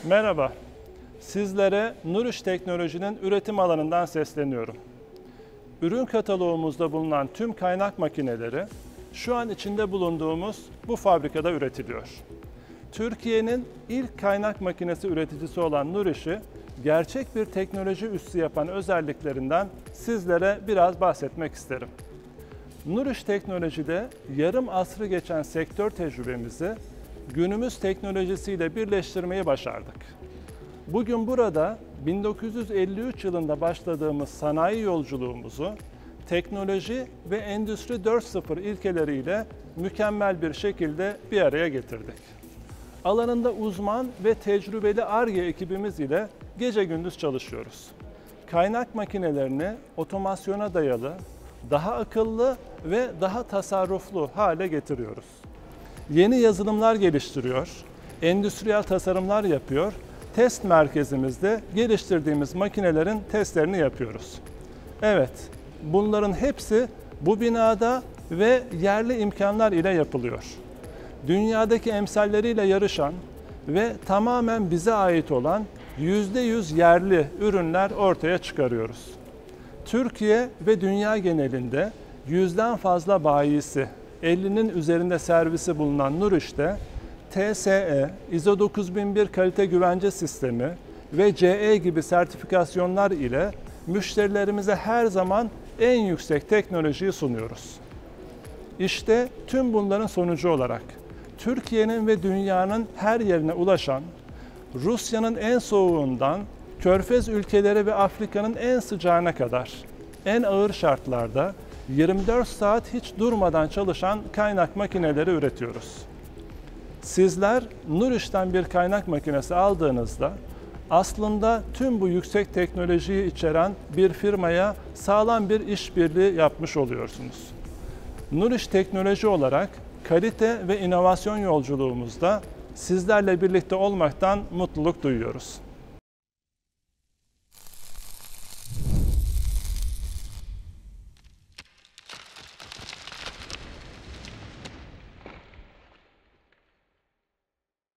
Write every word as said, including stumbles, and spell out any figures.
Merhaba, sizlere Nuriş Teknoloji'nin üretim alanından sesleniyorum. Ürün kataloğumuzda bulunan tüm kaynak makineleri şu an içinde bulunduğumuz bu fabrikada üretiliyor. Türkiye'nin ilk kaynak makinesi üreticisi olan Nuriş'i gerçek bir teknoloji üssü yapan özelliklerinden sizlere biraz bahsetmek isterim. Nuriş Teknoloji'de yarım asrı geçen sektör tecrübemizi günümüz teknolojisiyle birleştirmeyi başardık. Bugün burada bin dokuz yüz elli üç yılında başladığımız sanayi yolculuğumuzu teknoloji ve Endüstri dört nokta sıfır ilkeleriyle mükemmel bir şekilde bir araya getirdik. Alanında uzman ve tecrübeli Ar-Ge ekibimiz ile gece gündüz çalışıyoruz. Kaynak makinelerini otomasyona dayalı, daha akıllı ve daha tasarruflu hale getiriyoruz. Yeni yazılımlar geliştiriyor, endüstriyel tasarımlar yapıyor, test merkezimizde geliştirdiğimiz makinelerin testlerini yapıyoruz. Evet, bunların hepsi bu binada ve yerli imkanlar ile yapılıyor. Dünyadaki emsalleriyle yarışan ve tamamen bize ait olan yüzde yüz yerli ürünler ortaya çıkarıyoruz. Türkiye ve dünya genelinde yüzden fazla bayisi, ellinin üzerinde servisi bulunan Nuriş'te T S E, I S O dokuz bin bir kalite güvence sistemi ve C E gibi sertifikasyonlar ile müşterilerimize her zaman en yüksek teknolojiyi sunuyoruz. İşte tüm bunların sonucu olarak Türkiye'nin ve dünyanın her yerine ulaşan, Rusya'nın en soğuğundan Körfez ülkeleri ve Afrika'nın en sıcağına kadar en ağır şartlarda yirmi dört saat hiç durmadan çalışan kaynak makineleri üretiyoruz. Sizler Nuriş'ten bir kaynak makinesi aldığınızda aslında tüm bu yüksek teknolojiyi içeren bir firmaya sağlam bir işbirliği yapmış oluyorsunuz. Nuriş Teknoloji olarak kalite ve inovasyon yolculuğumuzda sizlerle birlikte olmaktan mutluluk duyuyoruz.